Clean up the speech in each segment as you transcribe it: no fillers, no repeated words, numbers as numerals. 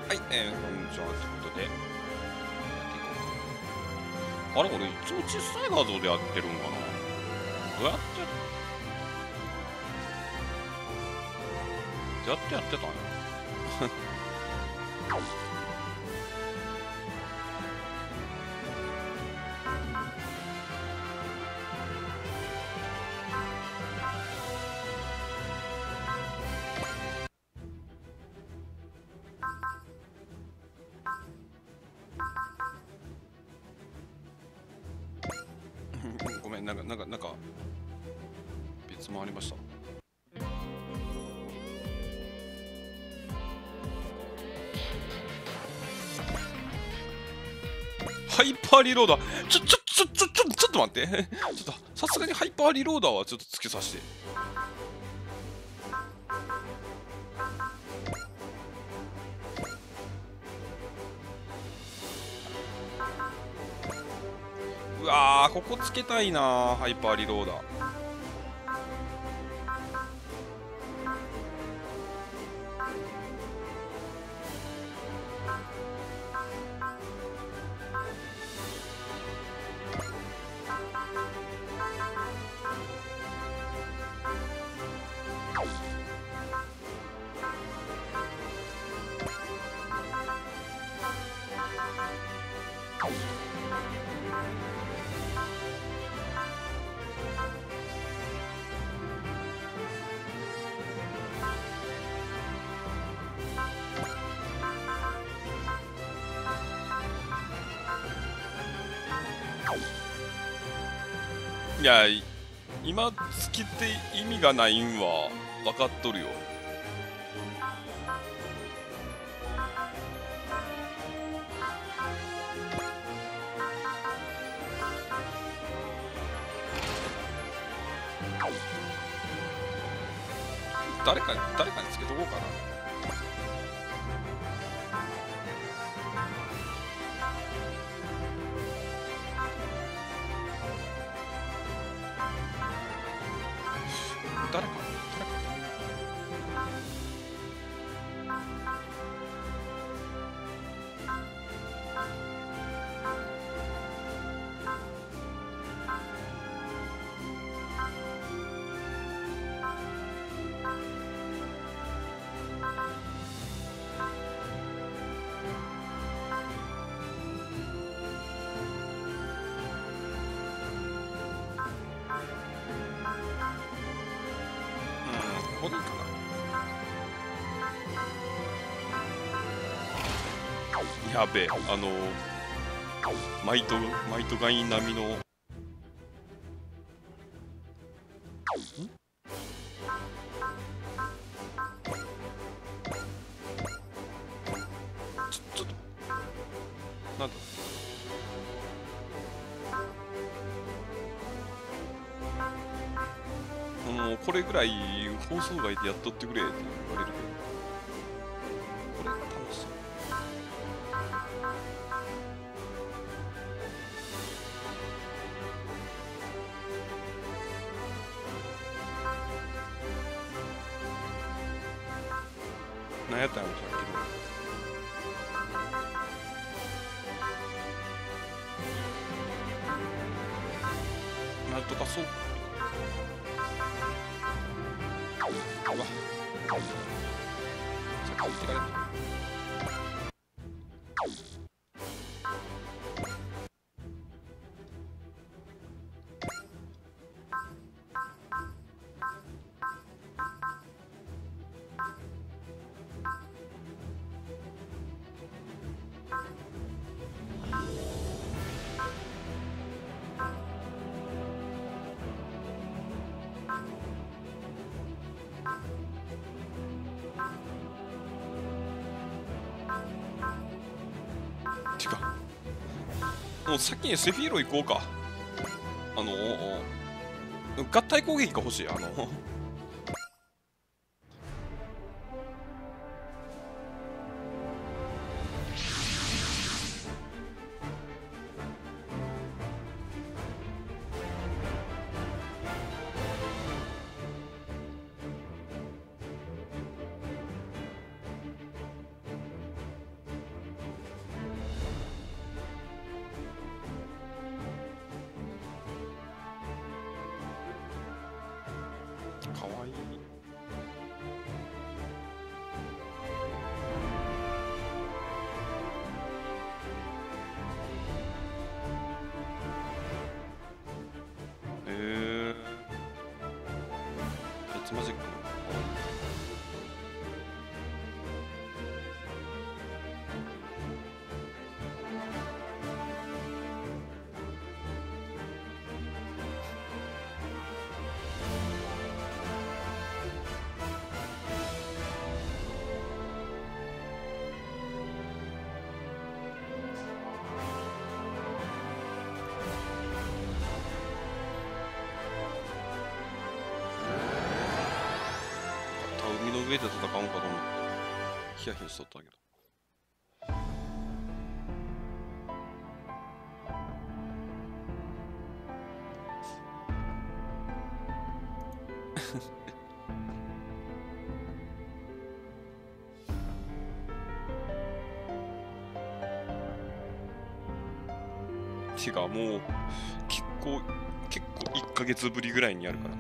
はい、こんにちは。ということで、やっていこうか。あれ、俺、いつも小さい画像でやってるんかな。どうやってやってたんや。ごめん、なんか、別もありました。ハイパーリローダー、ちょっと待って。ちょっと、さすがにハイパーリローダーはちょっとつけさせて。うわー、ここつけたいなー、ハイパーリローダー。いや、今つけて意味がないんは分かっとるよ。誰かにつけとこうかな。誰かここでいいかな。やべえ、マイトガイ並みの。ちょっとなんだ、もうこれぐらい放送外でやっとってくれって言われるけど、これ楽しそう。何やったんやろさっきの。なんとかそう。うわ、さっき言ってかれた。てか、もう先にセフィーロ行こうか。合体攻撃が欲しい。 ツマジック。海の上で戦うんかと思ってヒヤヒヤしとったけど。違う、もう結構1ヶ月ぶりぐらいにやるから。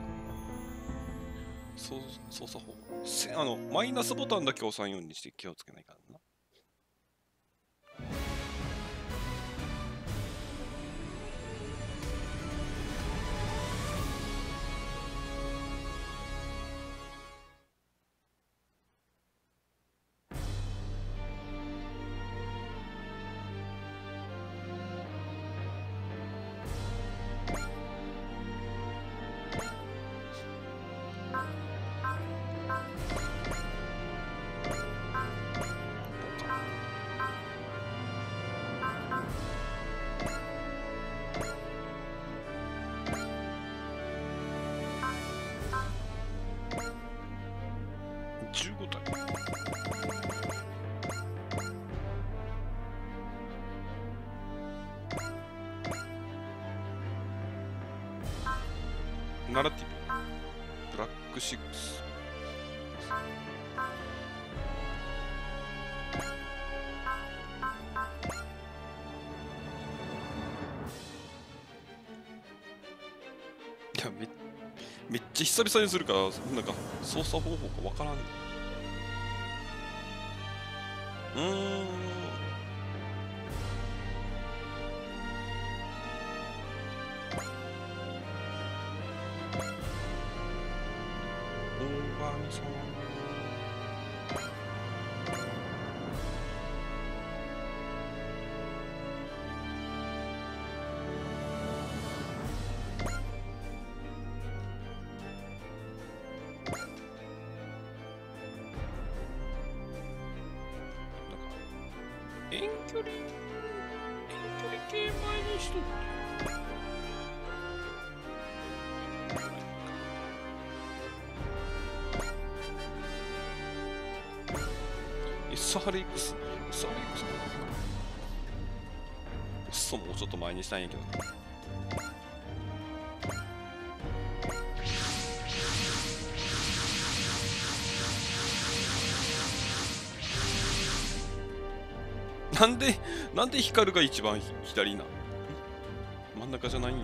操作方法マイナスボタンだけ押さんようにして気をつけないからな。15体。ナラティブブラック6。いや、めっちゃ久々にするから、なんか操作方法かわからん。大神様。遠距離系前にしとってSRX もうちょっと前にしたいんやけどね。なんで光が一番左な？真ん中じゃないんや。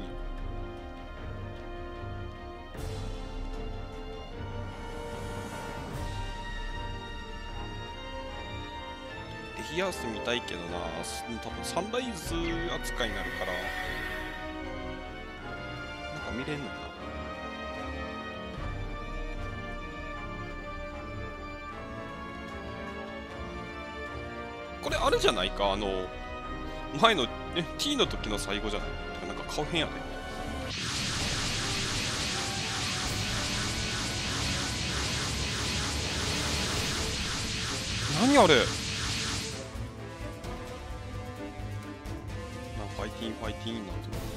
レイアース見たいけどな、多分サンライズ扱いになるから、なんか見れんのかな。これあれじゃないか、前の、T の時の最後じゃない？なんか顔変やね。何あれ？ファイティーンになってる。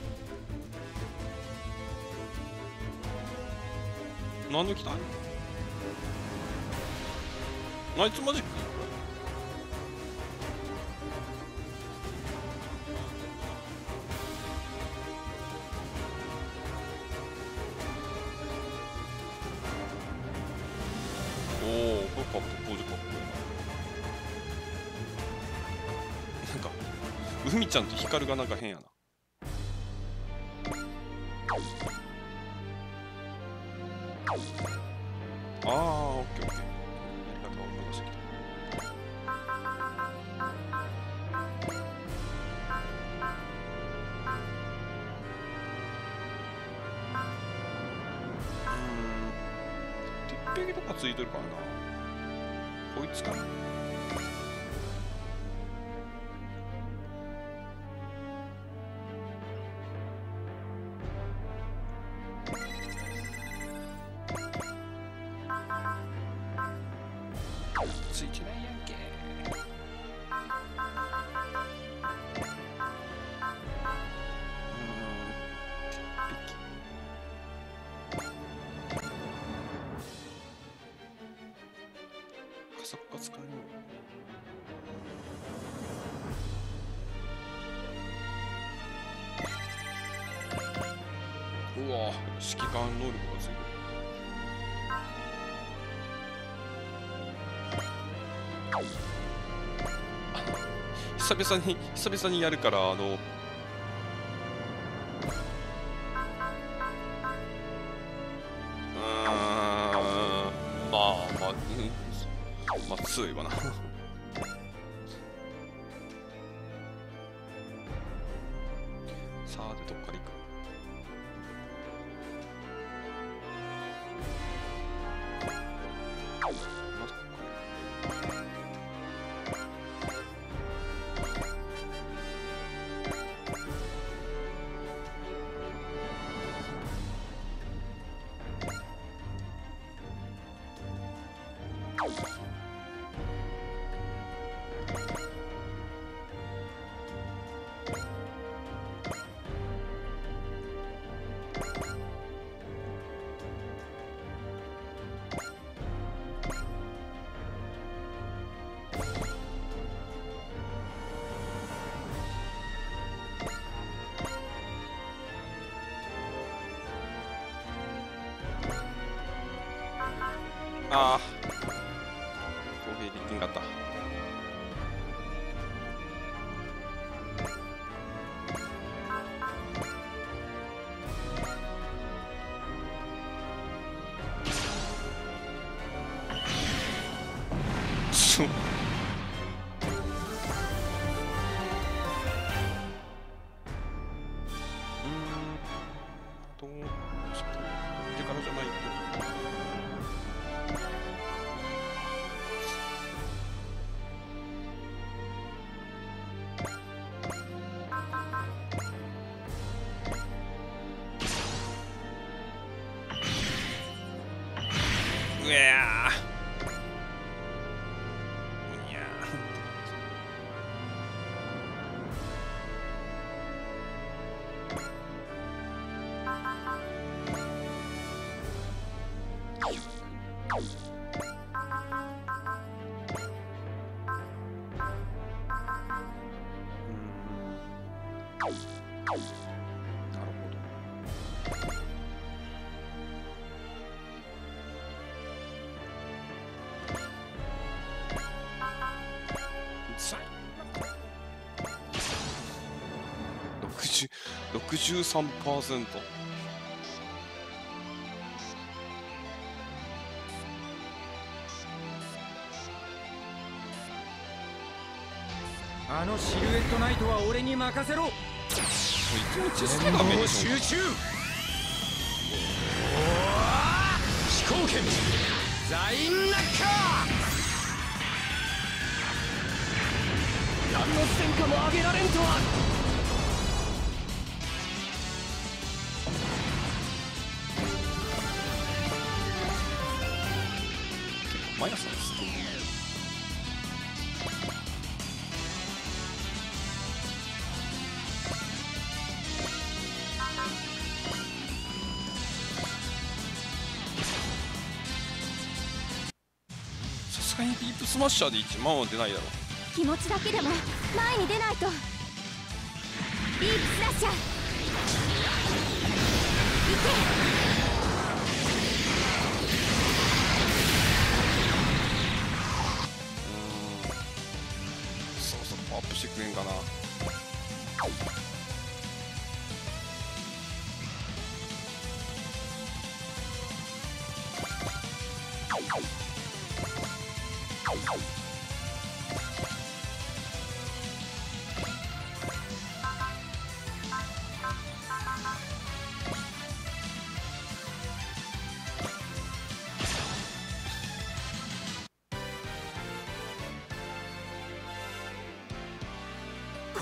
何の機体？ナイツマジック？おお、これかっこいい。なんか海ちゃんと光がなんか変やな。ああ、オッケーオッケー。やり方を思い出してきた。 撃とかついてるからな。こいつかな。ついてないやんけ。カサカ使えるの。うわ、指揮官能力がついてる。久々にやるからまあ強いわな。さあでどっから行く。ああ、攻撃できんかった。どう手からじゃないと。うわー、いやなるほど。63%。 あのシルエットナイトは俺に任せろ。 全部集中。飛行剣ザインナッカー。何の戦果も上げられんとは。 マイナスなんです。さすがにディープスマッシャーで1万は出ないだろう。 気持ちだけでも前に出ないと。ディープスラッシャー行け。 そろそろパワーアップしてくれんかな。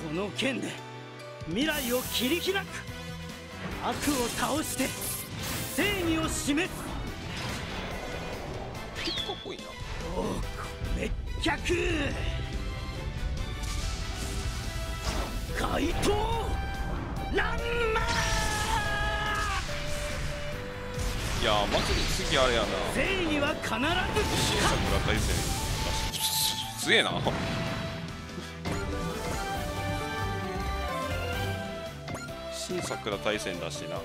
この剣で未来を切り開く。悪を倒して正義を示す。 かっこいいな。 滅却怪盗ランマー。 いやー、まず次あれやな、 正義は必ず新作が大戦。すげえな。新桜大戦だしな。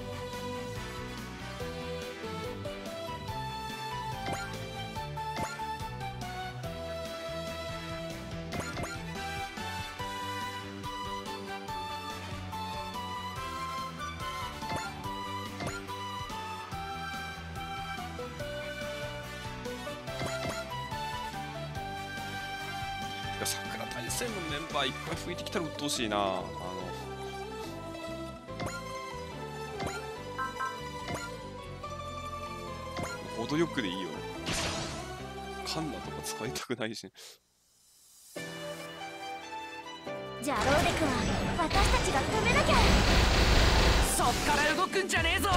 桜大戦のメンバーいっぱい増えてきたら鬱陶しいな。程よくでいいよ。カンナとか使いたくないし。 じゃあローデクは私たちが止めなきゃ。 そっから動くんじゃねえぞ。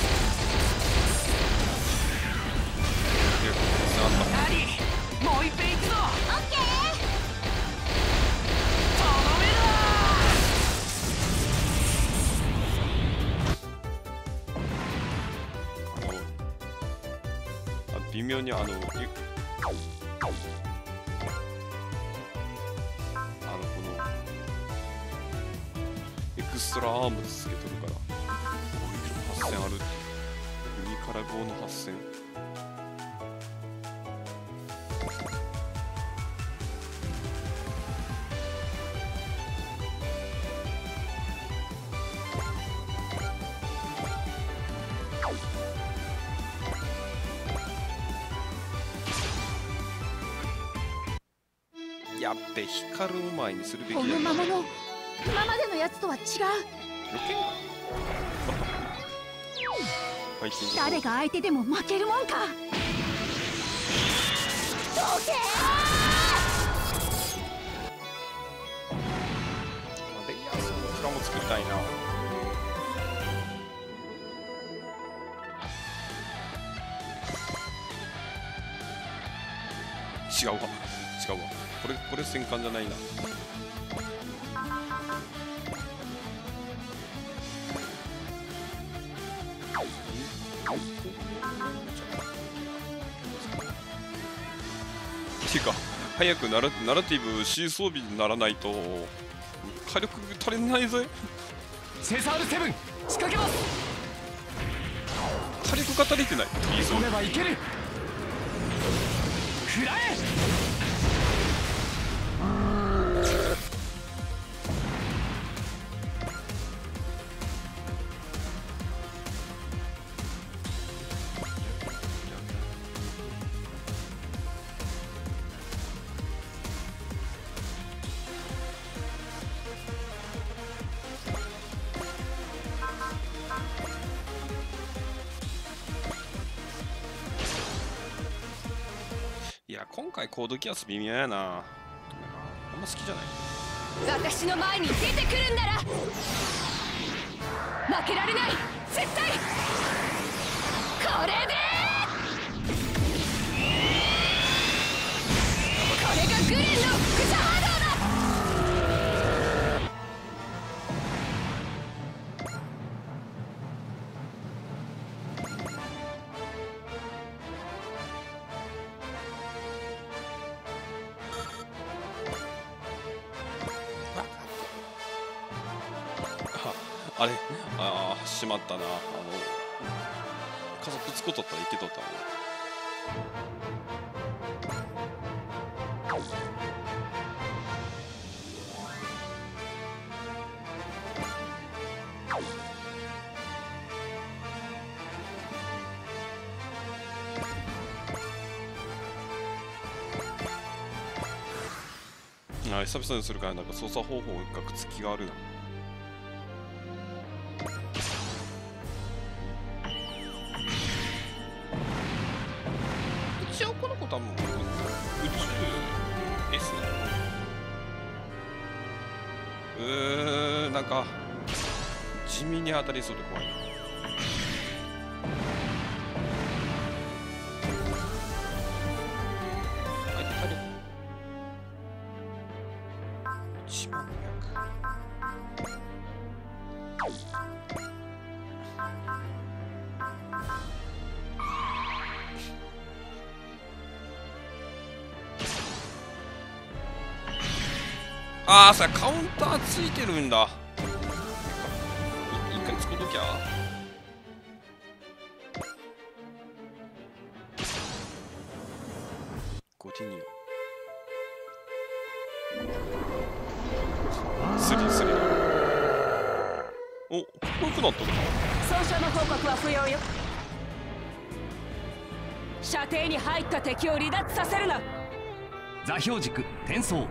ナリもう一遍行くぞ。 オッケー。 とどめだ。微妙にこのエクストラアームつけとるから攻撃力8000あるって。右から5の8000。やっべ、光る前にするべきだこのままの今までのやつとは違う。 余計ファイティング誰が相手でも負けるもんか。どけレイヤースのプラも作りたいな。違うわ違うわ、これ戦艦じゃないな。ていうか早くナラティブ C 装備にならないと火力足りないぜ。 セザール7仕掛けます。 火力が足りてない。いいぞ。 飛べばいける。食らえ。 いや今回コードギアス微妙やな。あんま好きじゃない。 私の前に出てくるんなら負けられない。絶対これでこれがグレンの副シャハードだ。 あれしまったな。加速つことったらいけとったのに。久々にするからなんか操作方法がくっつきがあるな。一応この子多分宇宙 S なの。 なんか地味に当たりそうで怖いな。ああ、さ、カウンターついてるんだ。一回作っときゃ。コティニュー。スリー。お、かっこよくなったな。 損傷の報告は不要よ。射程に入った敵を離脱させるな。 座標軸転送。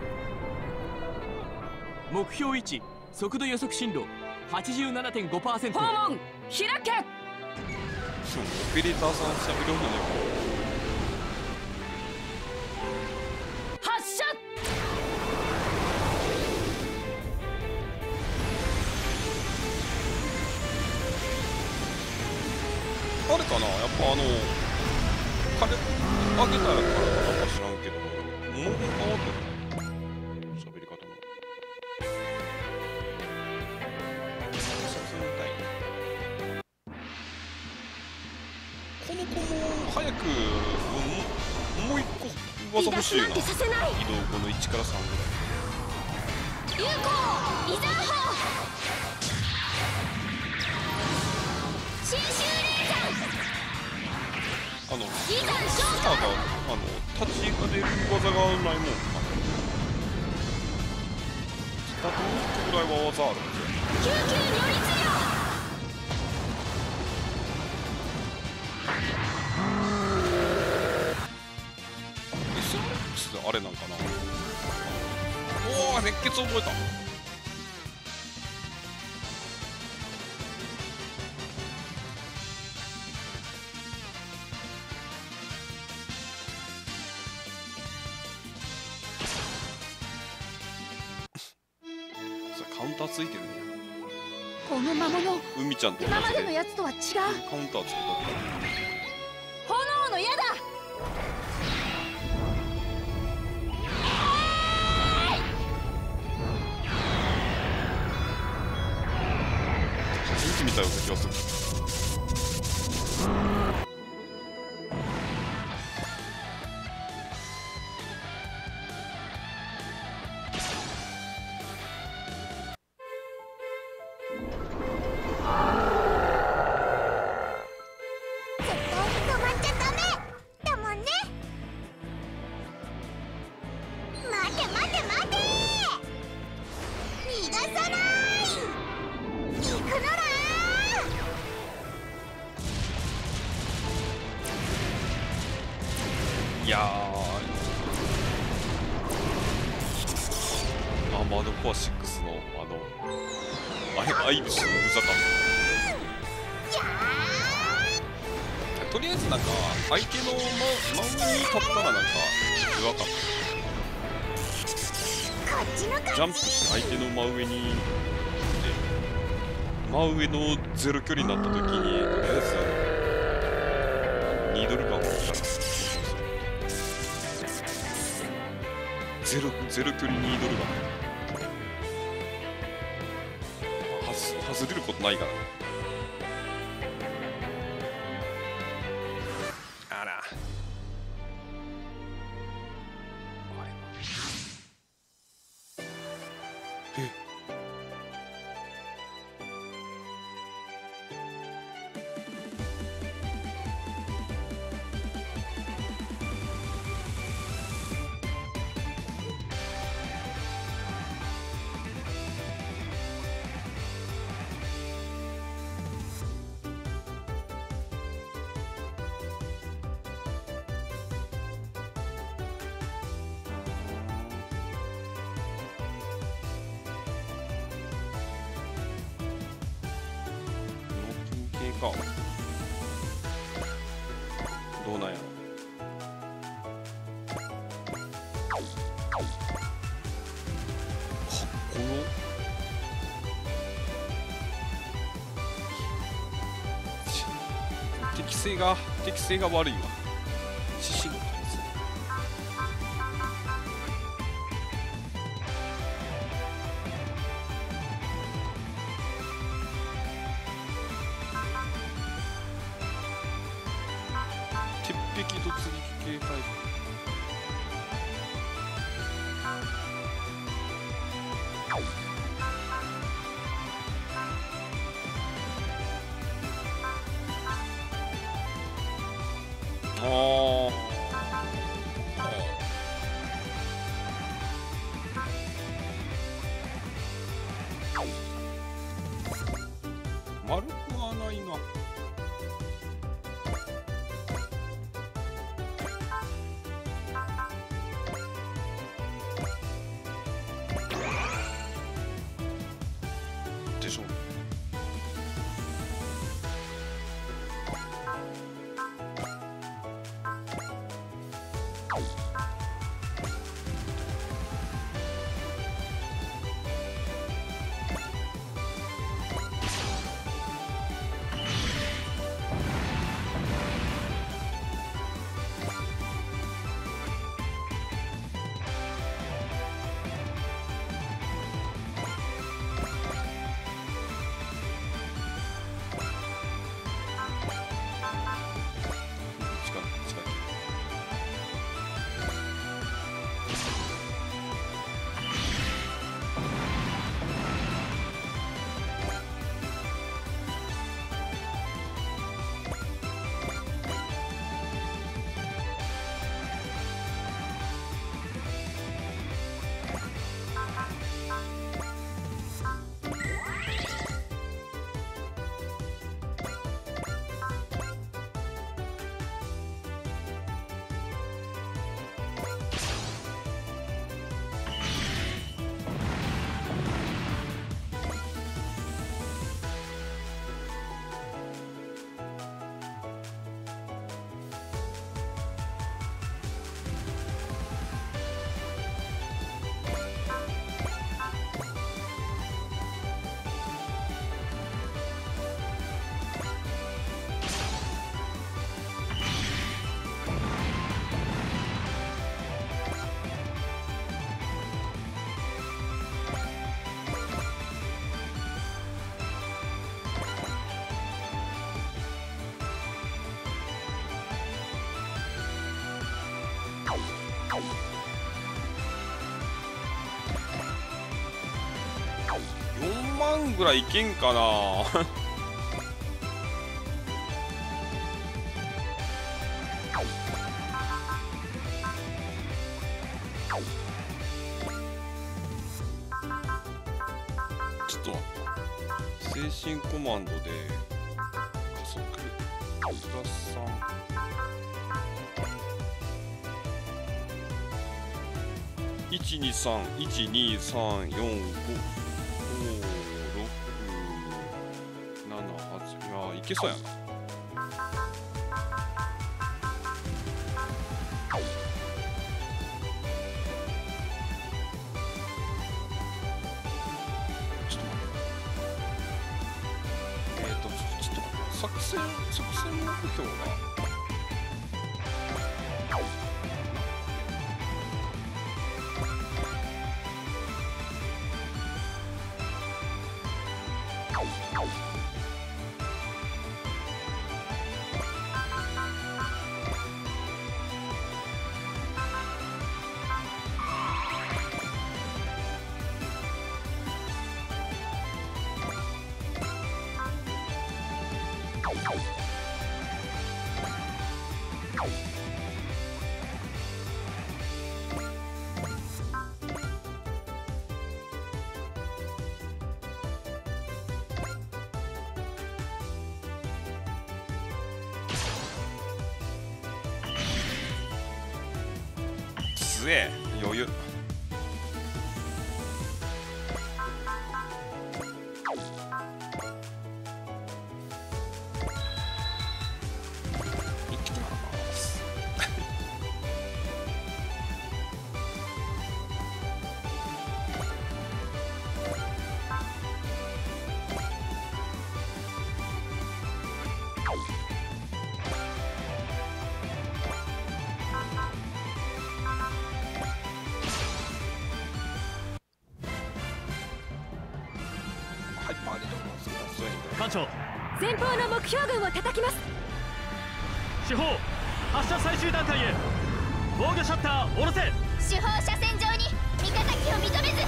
目標位置速度予測進路 87.5%。 訪問開け。 オペレーターさんしゃべるんだね。 発射。 あれかな、やっぱ彼あげたからかなんか知らんけど、もう変わったね、喋り方も。この子も早くもう一個技欲しいな。移動後の1から3ぐらい。 有効イザー砲収集レーザースターが立ちが出る技がないもん。スタート2個ぐらいは技あるんで。 救急如律よ。 SRX あれなんかな。おお、熱血覚えた。カウンターついてるんや。 この魔物海ちゃんと同じで今までのやつとは違う。 カウンターつけとった。 炎の矢だ。 初めて見たような気がする。いやー、アーマードコア6のアイブスのうざかった。とりあえずなんか相手の真上に立ったらなんかうざかった。ジャンプして相手の真上に真上のゼロ距離になった時にとりあえずニードルガンを打ったらゼロ距離ニードルガン外れることないからね。あら、かどうなんやろ。かっこよ。 性が悪いわ。獅子の回数。鉄壁突撃系タイプ。丸くはないな。でしょ。4万ぐらいいけんかな。ちょっと待った。精神コマンドで加速プラス3。123、12345。いやいけそうやな。ちょっと待って、作戦目標がすえ余裕。一気に回ります。 ハイパーでそうやんか。 艦長前方の目標群を叩きます。 主砲発射最終段階へ。防御シャッター下ろせ。 主砲車線上に三日月を認めず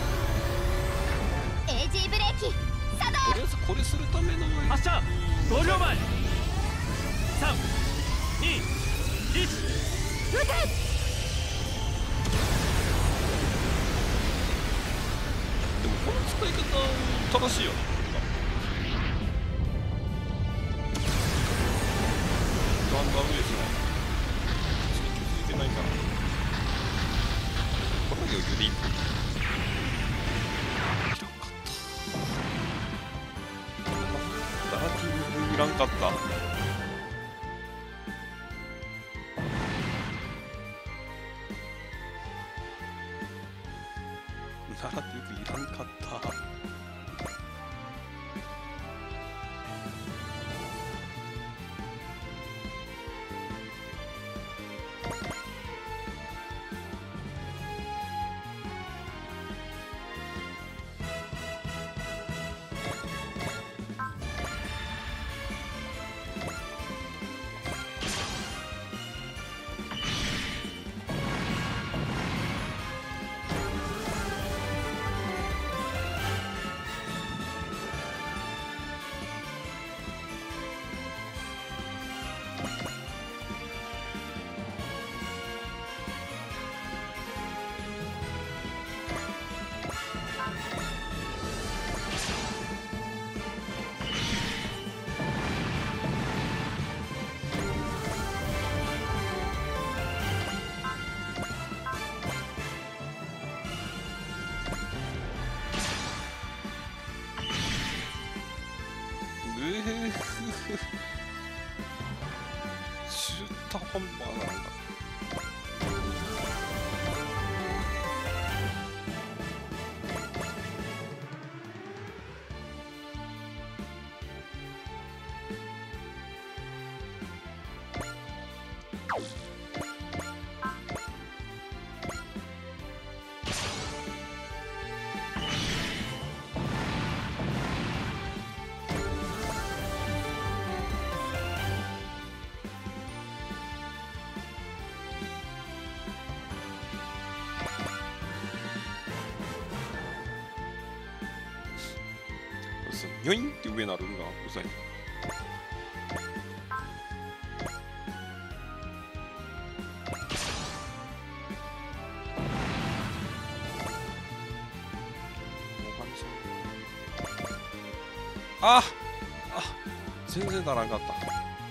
AG ブレーキ作動。 これするための発射5秒前。3、2、1。 撃て。 でもこの使い方正しいよね。ガンガン上ですね。ちょっと気づいてないから。これは余裕でいい。いらんかった。ナラティブいらんかった。ナラティブいらんかった。中途半端なんだ。ニョインって上なるんがうざい。あ全然ならんかった。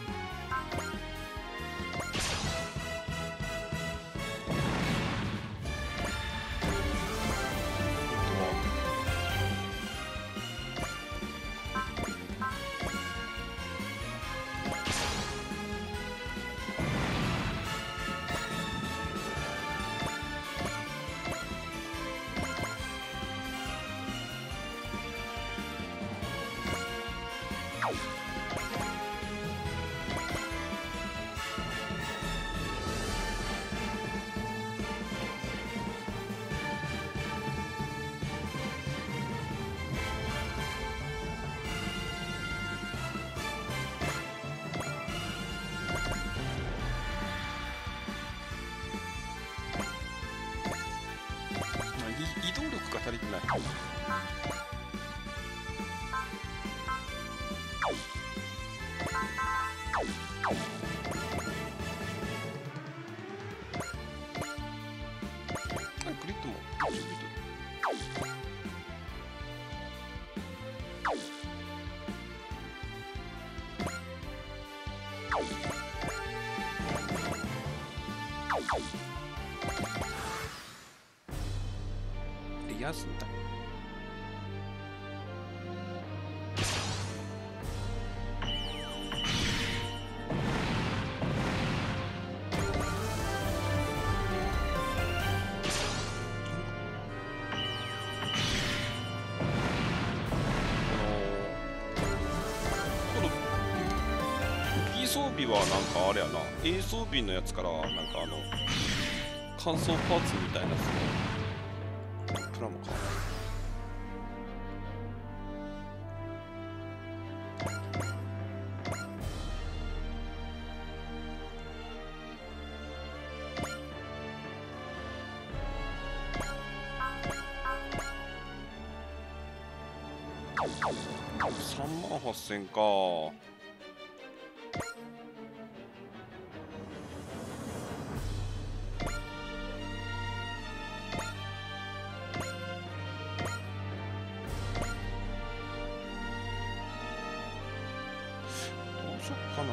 移動力が足りてない。グリッドもリアスンだ。装備はなんかあれやな、A 装備のやつからなんか乾燥パーツみたいなやつのプラモか。 38000か。どうしよっかな。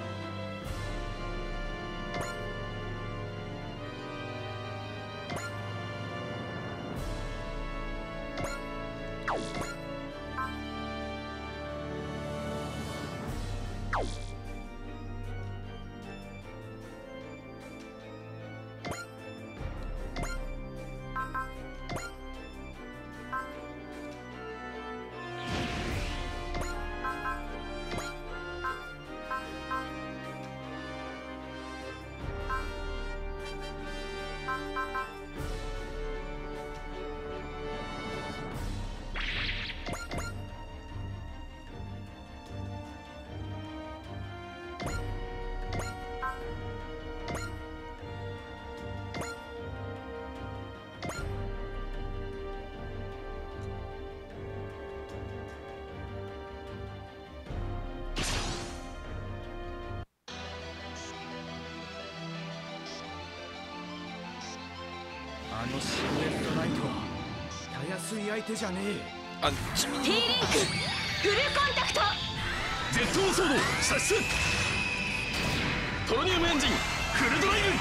あのシルエットナイトはたやすい相手じゃねあ、地味に T リンクフルコンタクト。 ジェットオンソード射出。トロニウムエンジンフルドライブ。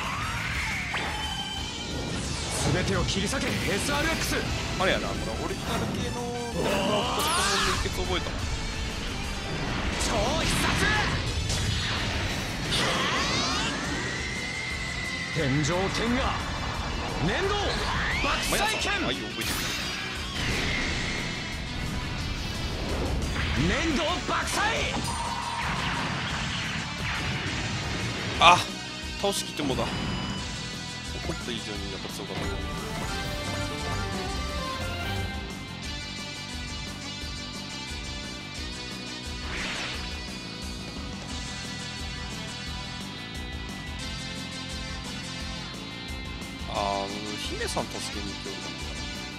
え。全てを切り裂け SRX。 あれやな、これオリジナル系の熱血覚えたわ。 超必殺。天上天下粘土爆まや砕剣。 さん、はい、覚えてる。 粘土爆砕。 あ、倒しきってもだ。思った以上にやっぱ強かった。姫さん助けに行っておるかな。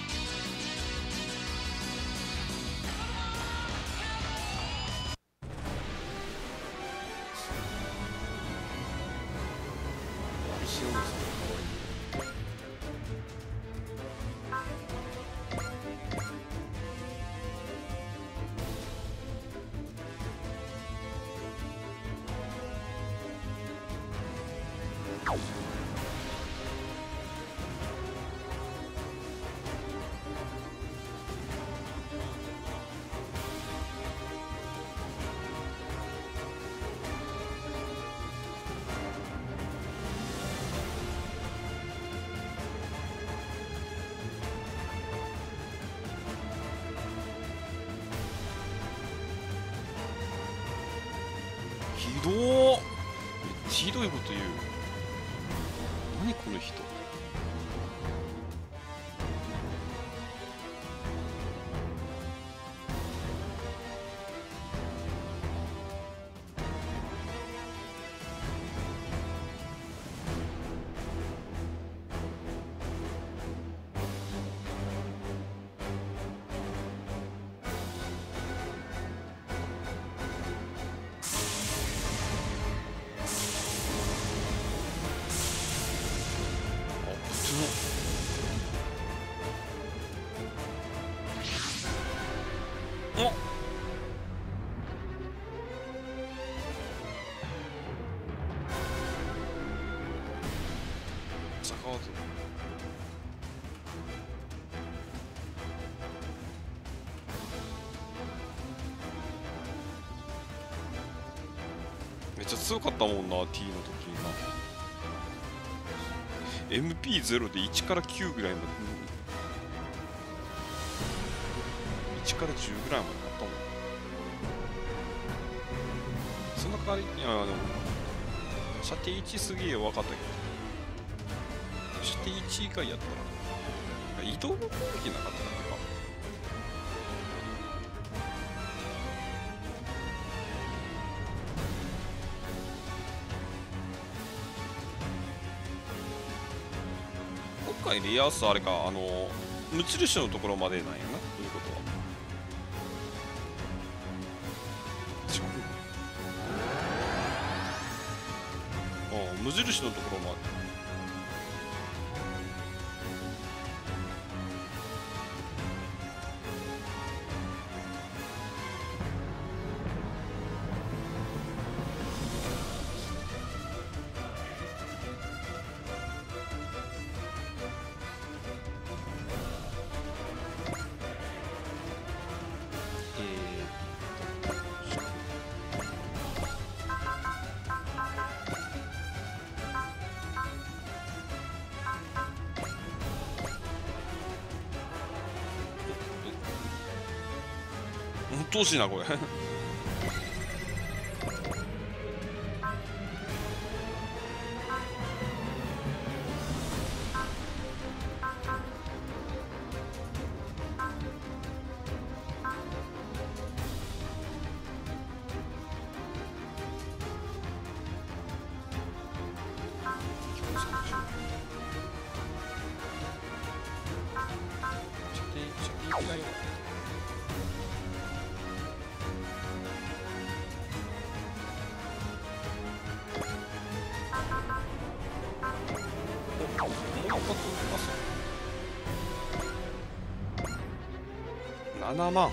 後ろですね。ひどー。めっちゃひどいこと言う。何この人。おっ、坂本めっちゃ強かったもんな。 T の時にな MP0 で1から9ぐらいまで、1から10ぐらいまであったもん。その代わり、いやでも射程1すげえ分かったけど、射程1以外やったら移動の攻撃なかったかな。今回レアスあれか、無印のところまでなんやな、ということは。 しょ。ああ、無印のところもある。うっとうしいなこれ。7万。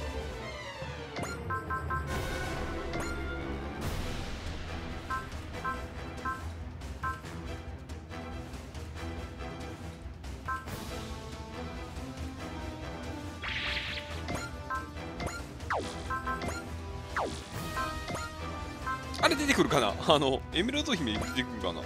あれ出てくるかな、エメラルド姫出てくるかな。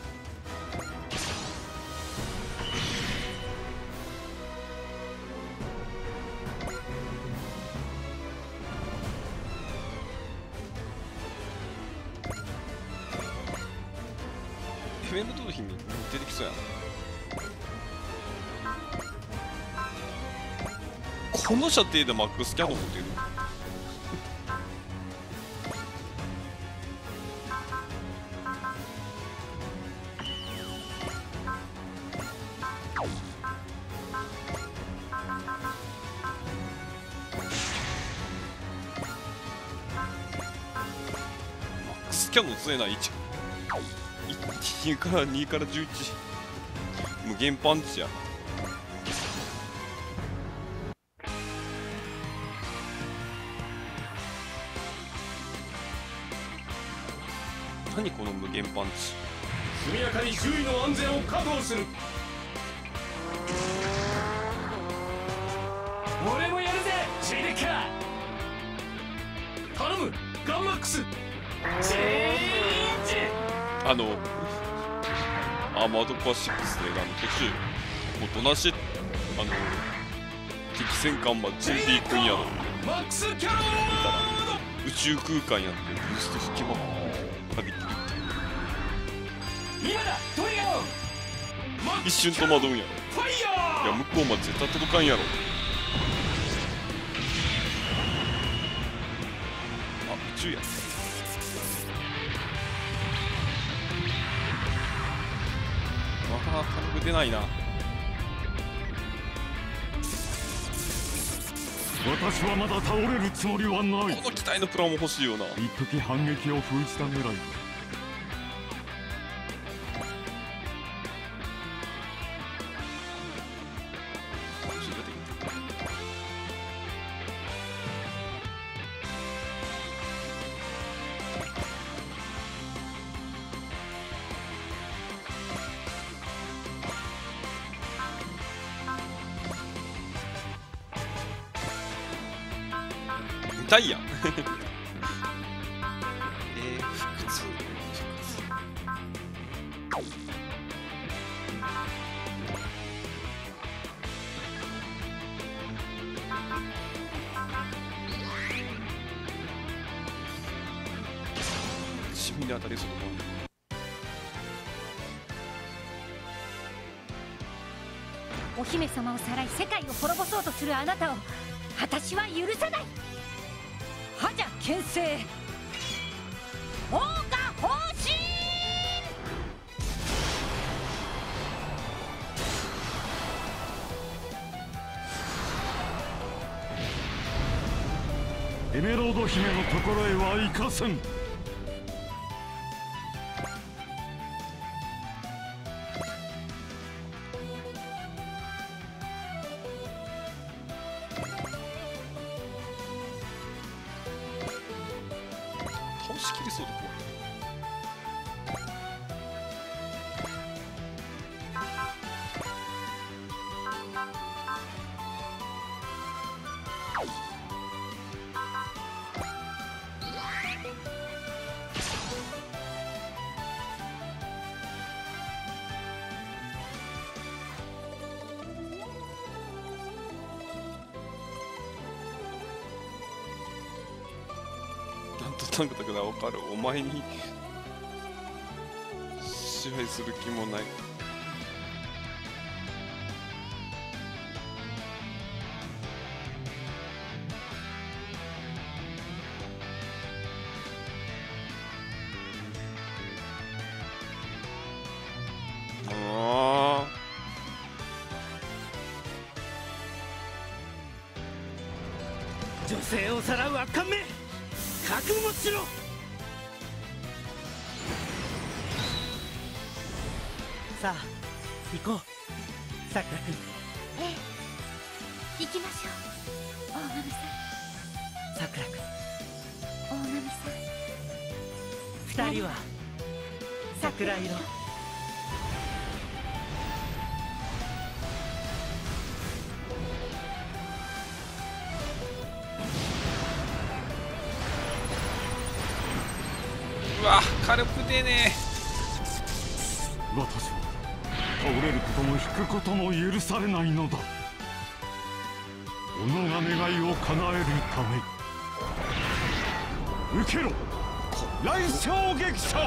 エメラルド姫出てきそうやな。この射程でマックスキャノン持ってる。キャノン強えな。2から11、無限パンチや。何この無限パンチ。 速やかに周囲の安全を確保する。俺もやるぜシェデカ。頼むガンマックス。 アーマードコア6で途中おとなしい敵戦艦までついていくんやろ。 マックスキャノ宇宙空間やってブースト吹きまかけてるって。 今だトリガー。 一瞬戸惑うんやろ。 ファイヤー。 いや向こうまで絶対届かんやろ。あ、宇宙や。軽く出ないな。 私はまだ倒れるつもりはない。 この機体のプランも欲しいよな。 一時反撃を封じたぐらい。 痛いやん。腹痛。シミで当たりそうだ。 お姫様をさらい世界を滅ぼそうとするあなたを私は許さない。覇者牽制王が方針。 エメロード姫のところへは行かせん。 倒しきりそうで怖い。なんとなくだけど分かる。お前に支配する気もない。あ女性をさらう悪漢め、覚悟しろ。さあ行こう、さくら君。 ええ、行きましょう。大神さん、 さくら君、 大神さん。 二人は桜色。 うわ、火力でね。 私は倒れることも引くことも許されないのだ。己が願いを叶えるため。受けろ雷衝撃者。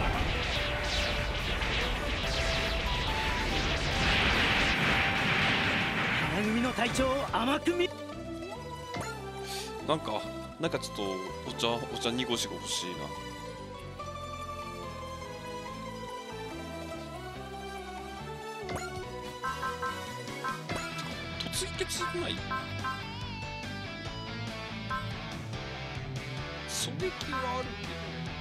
花組の隊長を甘く見。 なんかちょっとお茶濁しが欲しいな。突撃ない。狙撃はあるけど。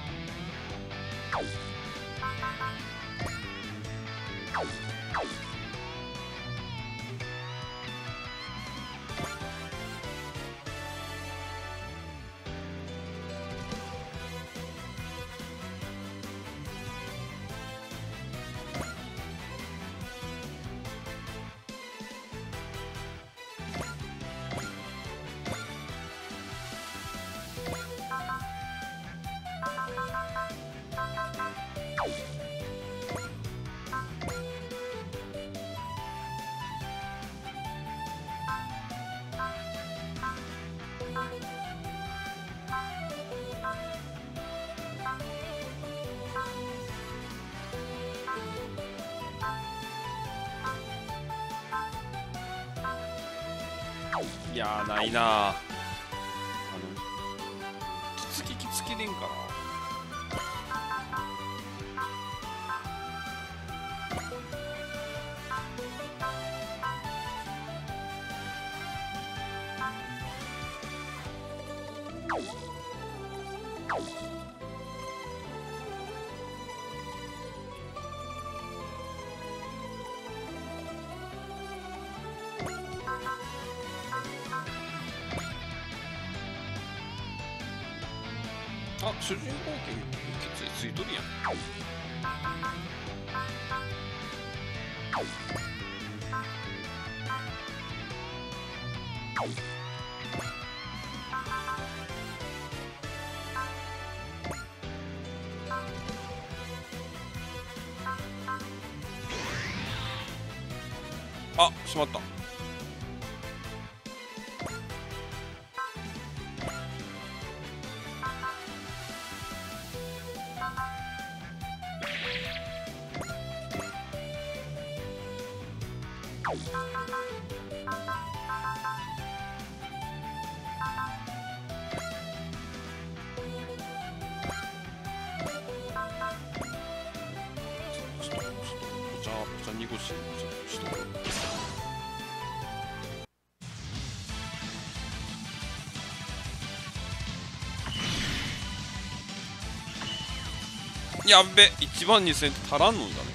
いやー、ないなー。突撃つけれんかな。あ、主人公権決意ついとるやん。あ、しまった。お茶濁ししとこう。 やっべ、1万2000って足らんのんだね。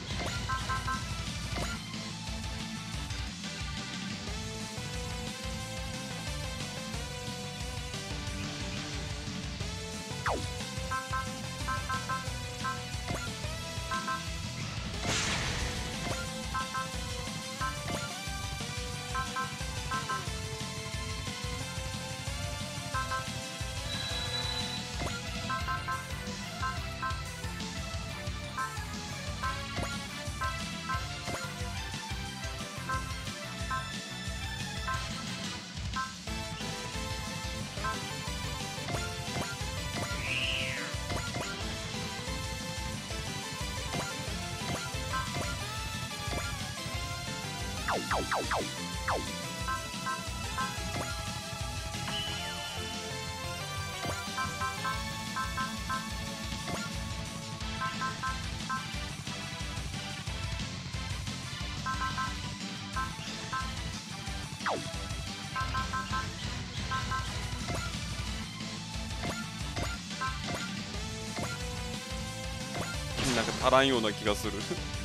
なんか足らんような気がする。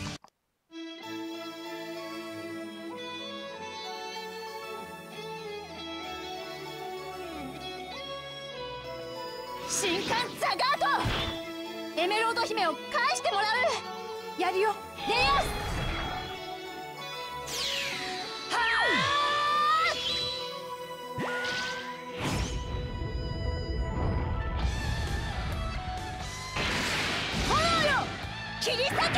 神官ザガート、エメロード姫を返してもらう。やるよレアス。切り裂け。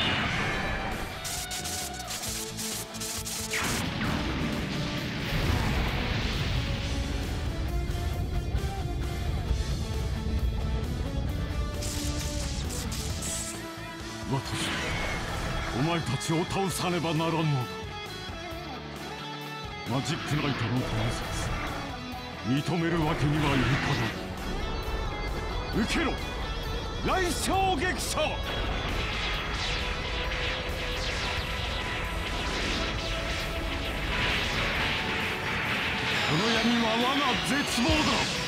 私、お前たちを倒さねばならんのだ。マジックナイトの伝説、認めるわけにはいかない。受けろ、雷衝撃者。この闇は我が絶望だ。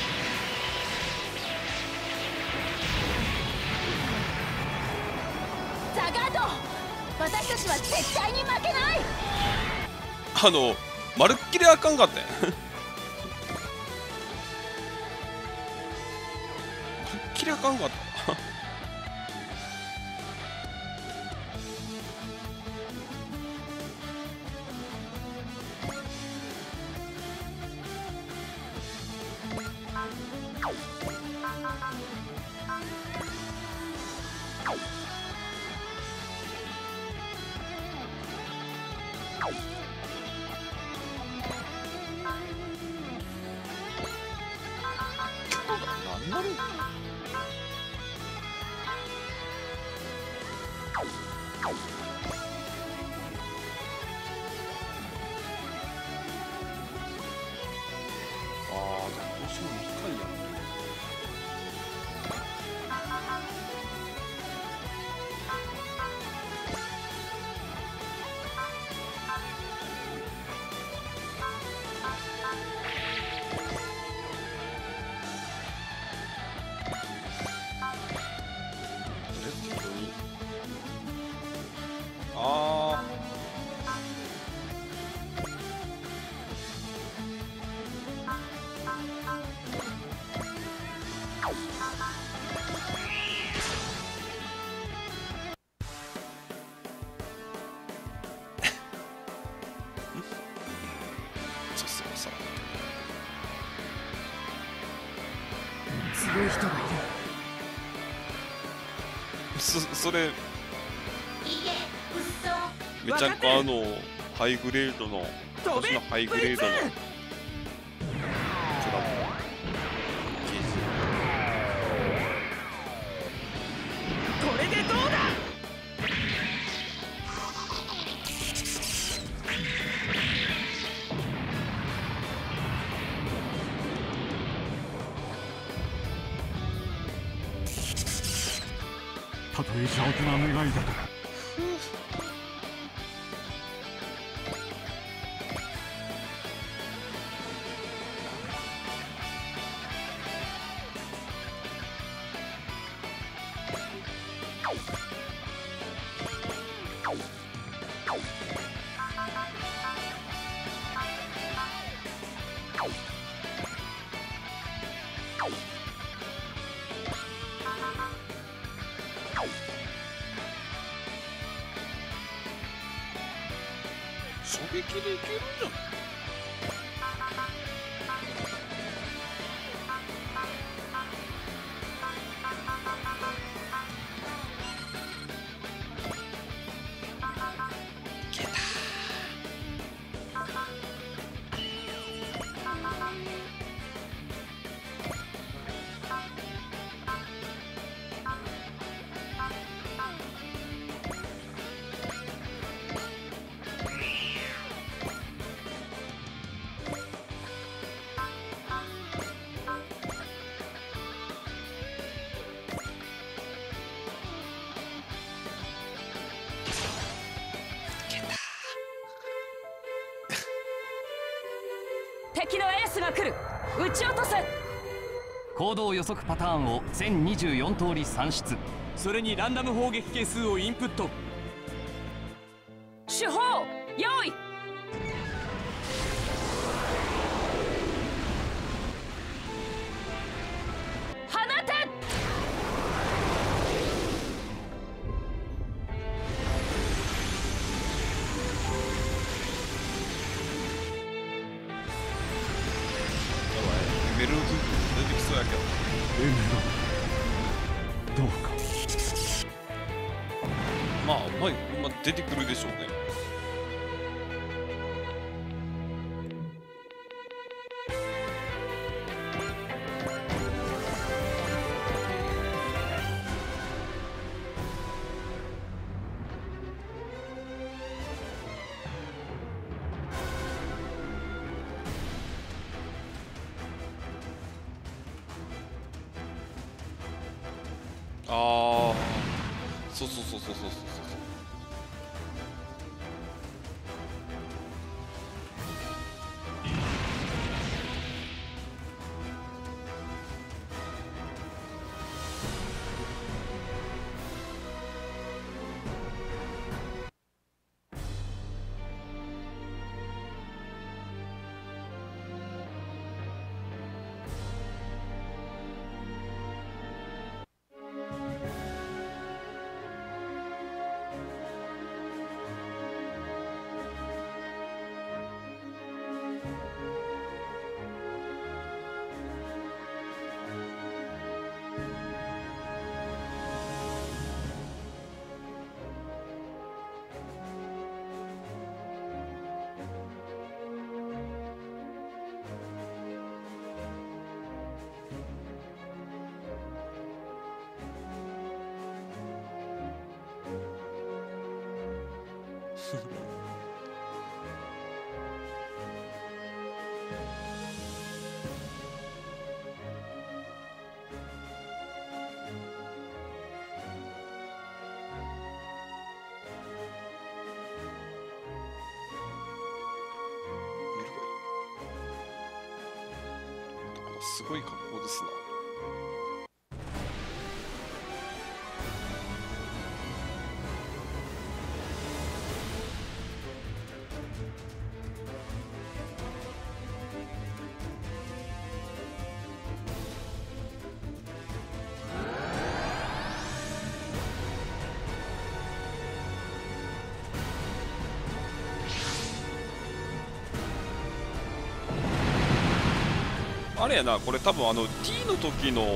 ザガート、私たちは絶対に負けない。 まるっきりあかんかったやん。まるっきりあかんかった。なんなる？ああ、じゃあどうしても2回やん。あさすがさ、 強い人がいる。 それめちゃんこハイグレードの私のハイグレードのプラモゲージ。 これでどうだ。 たとえ邪悪な願いだとけでいけるじゃん。 敵のエースが来る。撃ち落とせ。 行動予測パターンを全24通り算出。 それにランダム砲撃係数をインプット。 手法用意。放て。 エメロード出てきそうやけど。 エメラどうか。 まあ出てくるでしょうね。ああ、そう。すごい格好ですな。あれやな、これ多分T の時の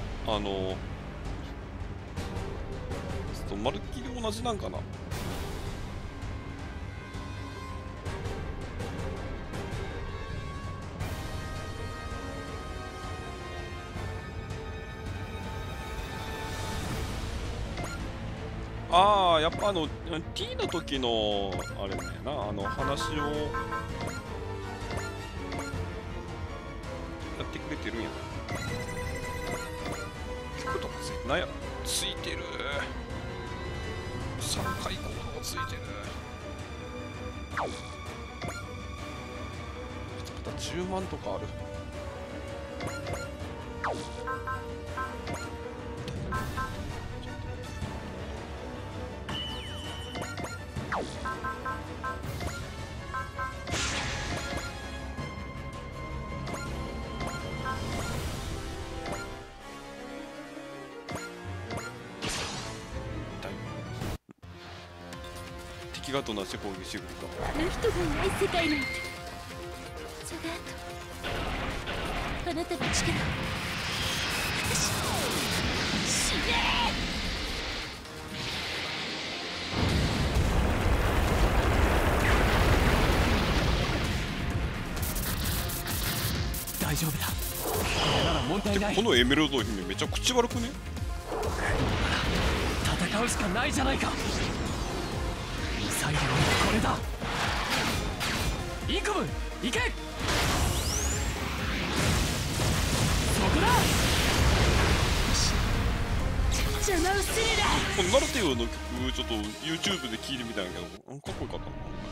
まるっきり同じなんかな。ああ、やっぱT の時のあれだよな、話をやってくれてるんやな。曲とかついてないやろ。ついてる。3回コードがついてる。また10万とかある。ががどんなして攻撃してくるか。 あの人がいない世界なんて。ザガート、あなたの力、私、死ね大丈夫だ。これなら問題ない。 このエメロド姫めっちゃ口悪くね。 戦うしかないじゃないか。最後はこれだ。インコム行け。そこだ。 邪魔をするな。 このナルティオの曲ちょっと YouTube で聴いてみたんやけど、かっこよかったな。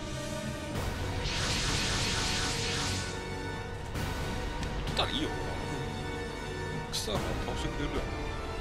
来たらいいよ。草が倒してくれるやん。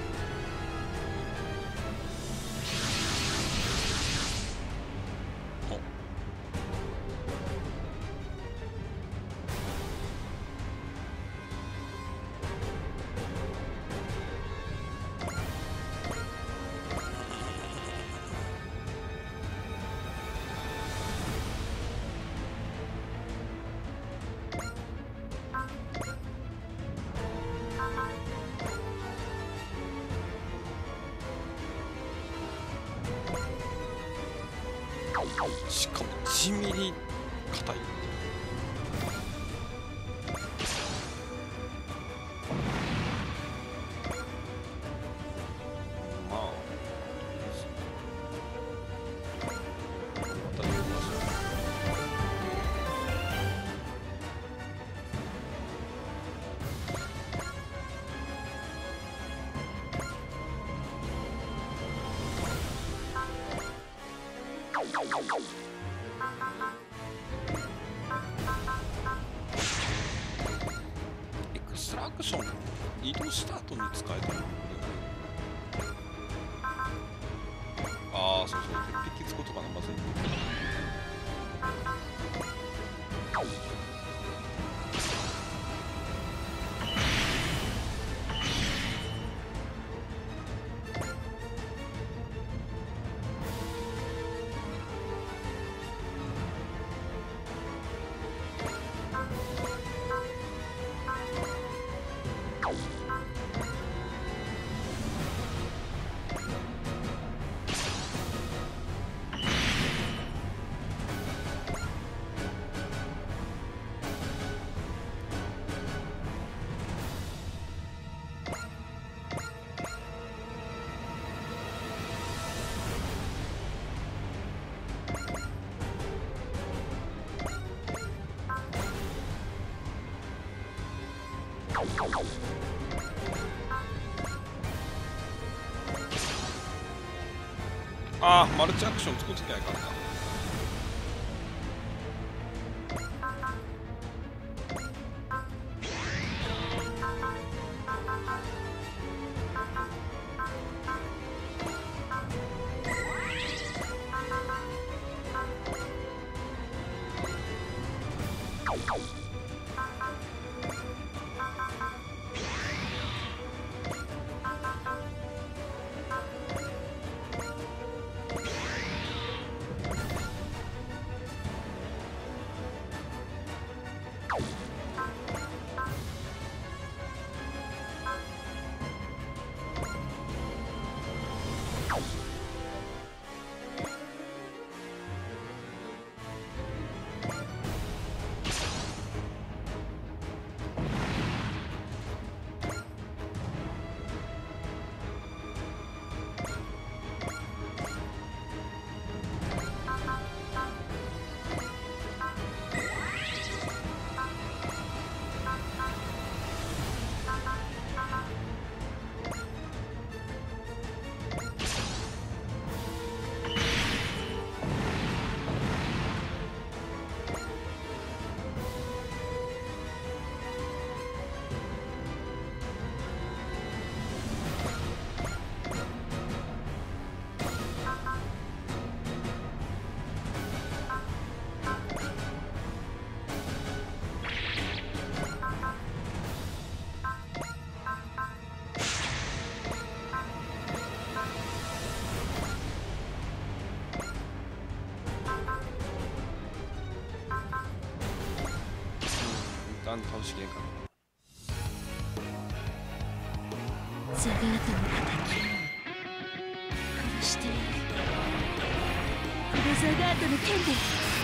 しかも地味に硬い。まあまた出てきました。エクストラクション移動した後に使えたの。ああ、そうそう、鉄壁つくとかな、まずい。ああ、マルチアクション作っときゃいかんな。 番倒しゲーかな。 ザガートの敵殺している。このザガートの剣で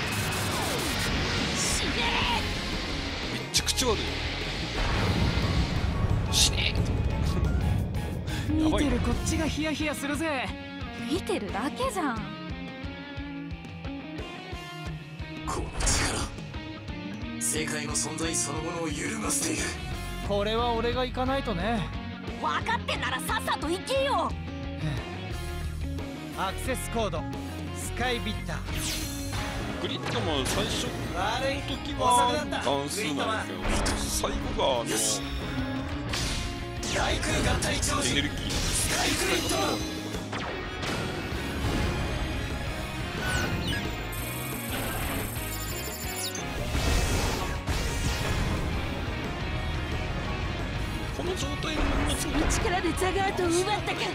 死ねめっちゃ口悪い。死ねーやばい。 見てるこっちがヒヤヒヤするぜ。 見てるだけじゃん。 この力、世界の存在そのものを揺るがせている。 これは俺が行かないとね。 分かってんならさっさと行けよ。 アクセスコードスカイビッター。 グリッドも最初の時は関数なんだけど、最後が大空合体超人エネルギースカイグリッド。 この状態のその力でザガートを奪ったか。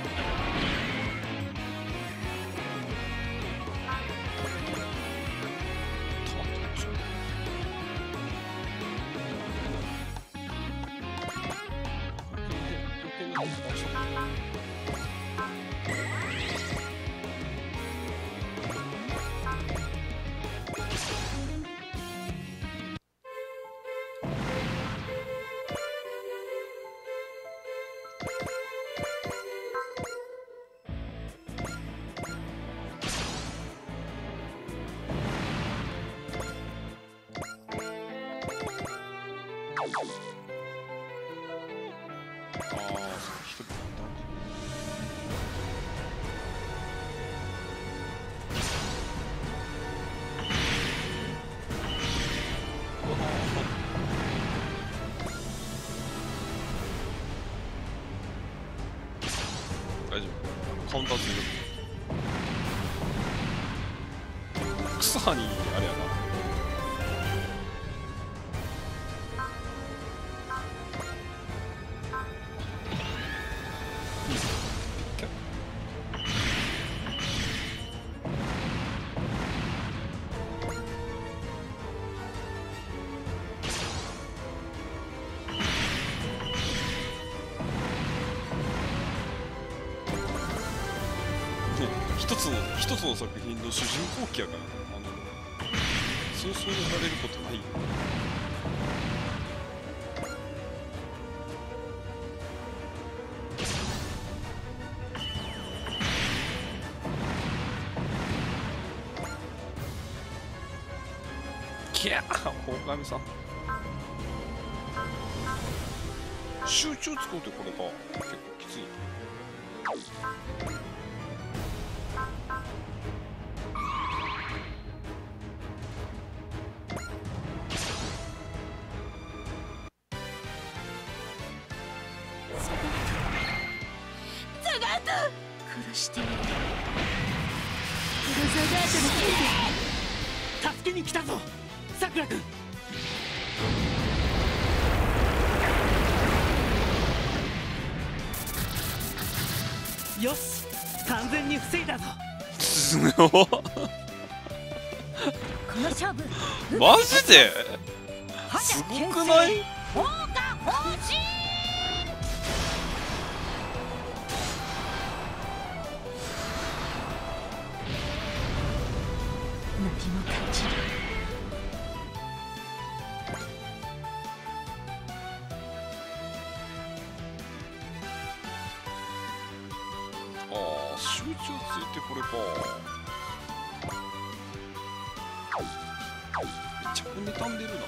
大丈夫、カウンターついてる。草にあれやな。一つの作品の主人公機やから、そうそうになれることないよ。キャー、大神さん集中使うてこれか、結構きつい。 殺している。このザガートの剣で助けに来たぞさくら君。よし、完全に防いだぞ。 この勝負マジですごくない？ 王が欲しい。 何も感じない。 ああ、集中ついてこれか。めっちゃ妬んでるな。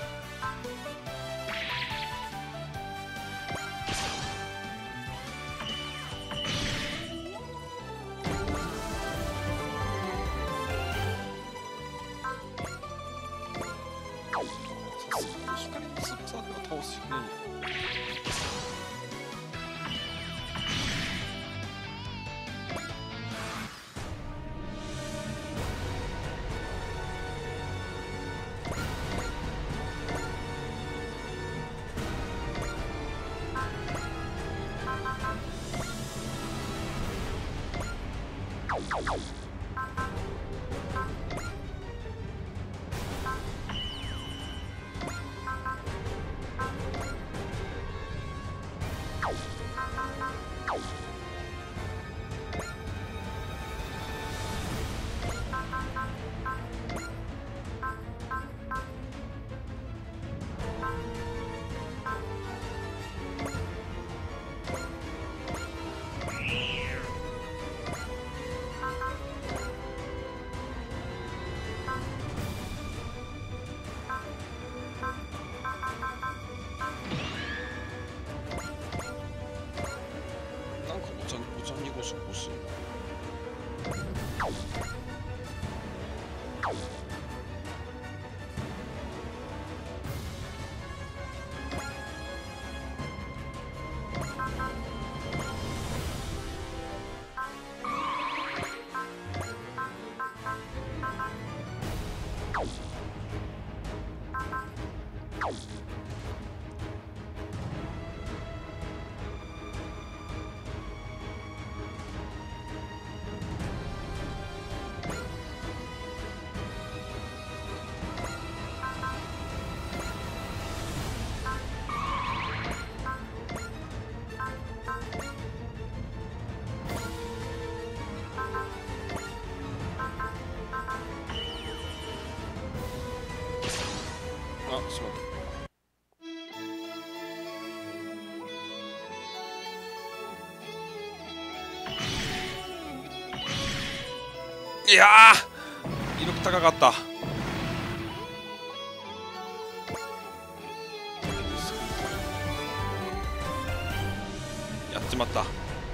光のスーツァーでは倒すよね。 しまった。いやー、威力高かった。やっちまった。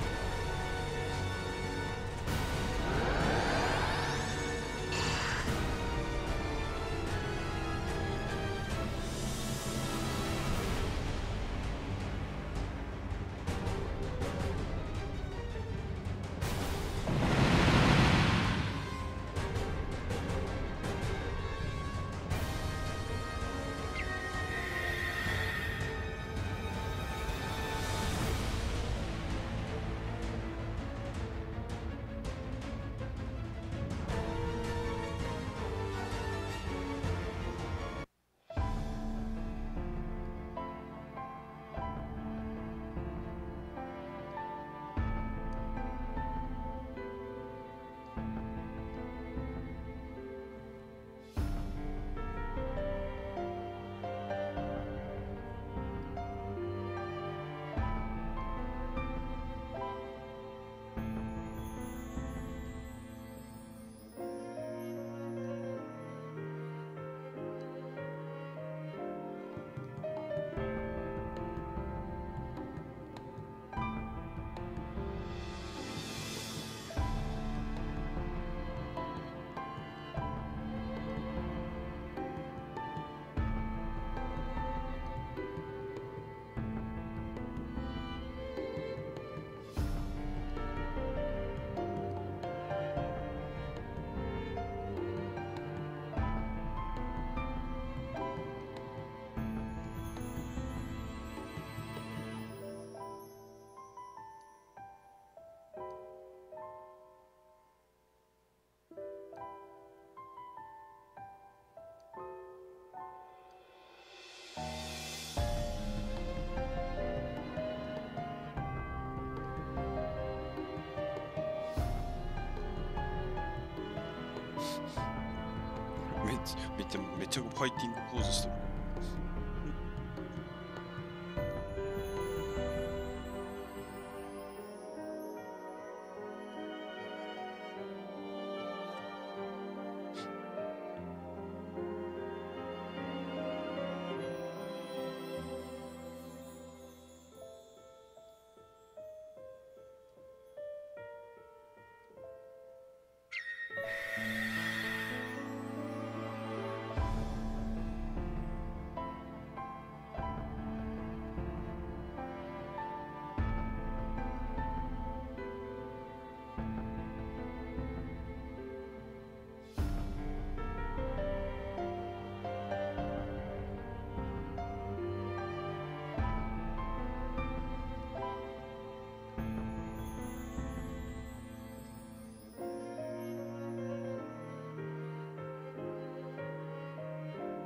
めっちゃファイティングポーズしてる。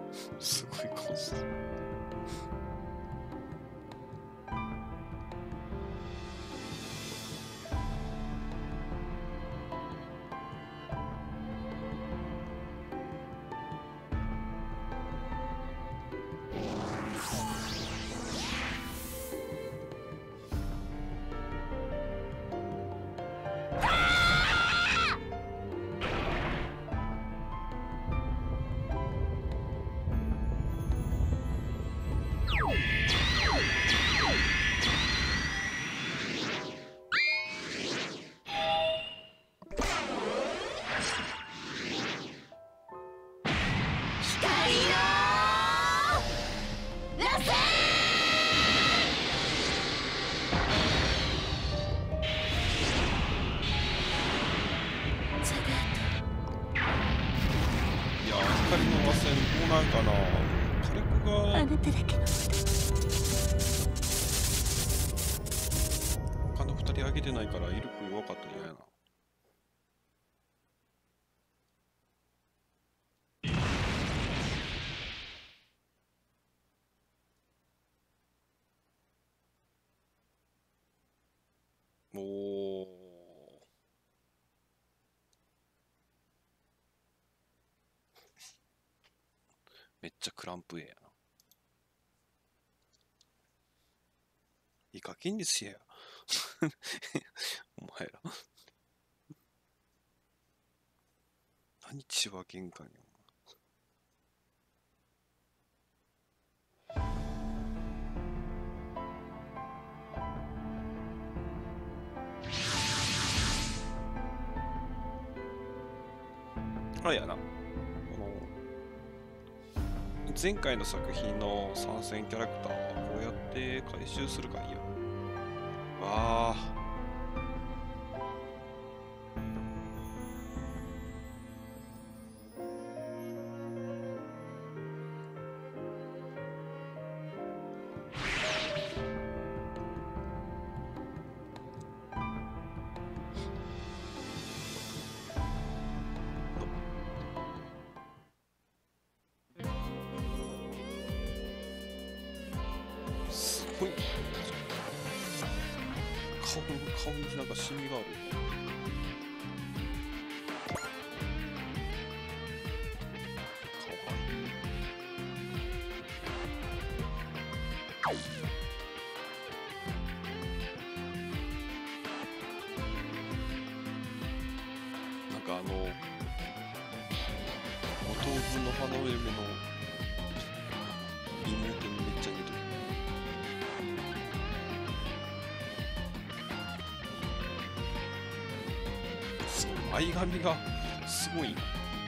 すごいコース。 手上げてないから威力弱かったんじゃないな。おお。めっちゃクランプ A やな。いい加減にしや。お前ら。何千葉玄関に。あれやな。前回の作品の参戦キャラクターはこうやって回収するかいいよ。わあ。すごい。顔になんかシミがある。なんか五等分の花嫁の妹にめっちゃ似てる。前髪がすごい。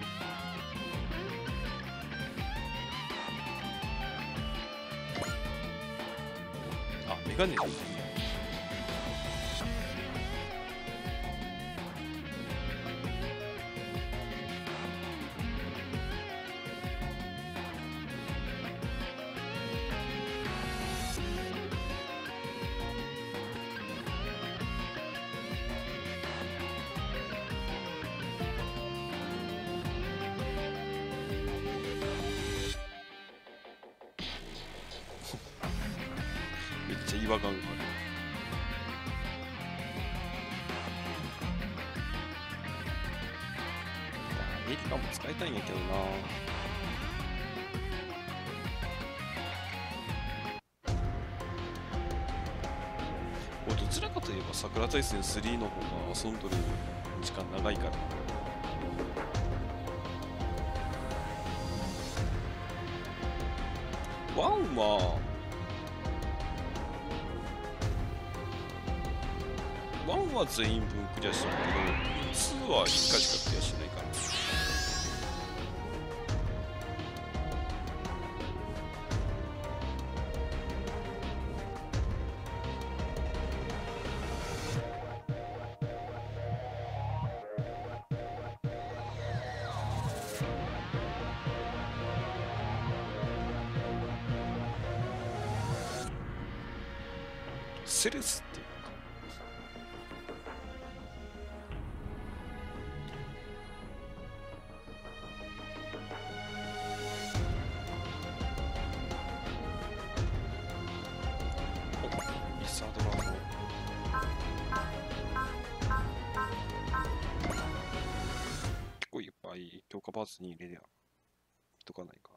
あ、メガネだ。めっちゃ違和感がある。エリカも使いたいんやけどな。どちらかといえば桜大戦3の方が遊んどる時間長いから。ワンは1は全員分クリアしたけど、2は1回しかクリアしないから。セレスっていうか。リサドラの結構いっぱい強化パーツに入れりゃとかないか。